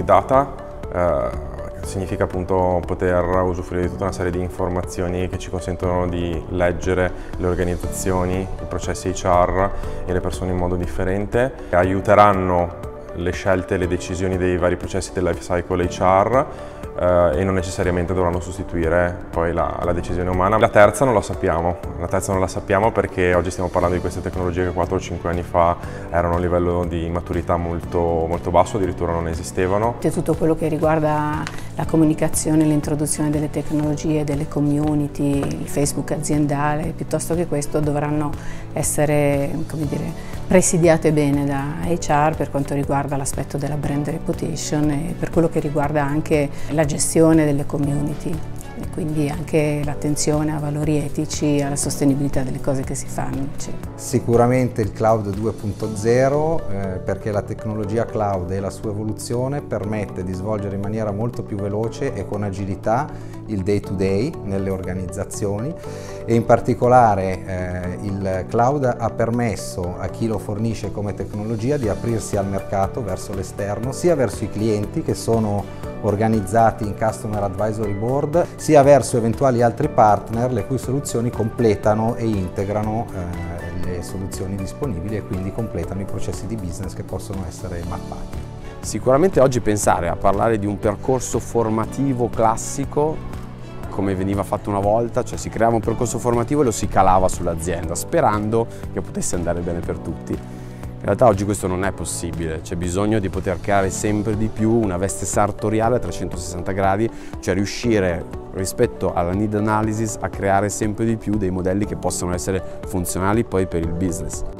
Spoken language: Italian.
data, significa appunto poter usufruire di tutta una serie di informazioni che ci consentono di leggere le organizzazioni, i processi HR e le persone in modo differente, aiuteranno le scelte e le decisioni dei vari processi del life cycle HR e non necessariamente dovranno sostituire poi la decisione umana. La terza non la sappiamo perché oggi stiamo parlando di queste tecnologie che 4 o 5 anni fa erano a un livello di maturità molto basso, addirittura non esistevano. Tutto quello che riguarda la comunicazione, l'introduzione delle tecnologie, delle community, il Facebook aziendale, piuttosto che questo dovranno essere, come dire, presidiate bene da HR per quanto riguarda l'aspetto della brand reputation e per quello che riguarda anche la gestione delle community e quindi anche l'attenzione a valori etici, alla sostenibilità delle cose che si fanno, eccetera. Sicuramente il Cloud 2.0 perché la tecnologia cloud e la sua evoluzione permette di svolgere in maniera molto più veloce e con agilità il day to day nelle organizzazioni e in particolare il cloud ha permesso a chi lo fornisce come tecnologia di aprirsi al mercato verso l'esterno, sia verso i clienti che sono organizzati in Customer Advisory Board, sia verso eventuali altri partner le cui soluzioni completano e integrano le soluzioni disponibili e quindi completano i processi di business che possono essere mappati. Sicuramente oggi pensare a parlare di un percorso formativo classico come veniva fatto una volta, cioè si creava un percorso formativo e lo si calava sull'azienda sperando che potesse andare bene per tutti. In realtà oggi questo non è possibile, c'è bisogno di poter creare sempre di più una veste sartoriale a 360 gradi, cioè riuscire rispetto alla need analysis a creare sempre di più dei modelli che possano essere funzionali poi per il business.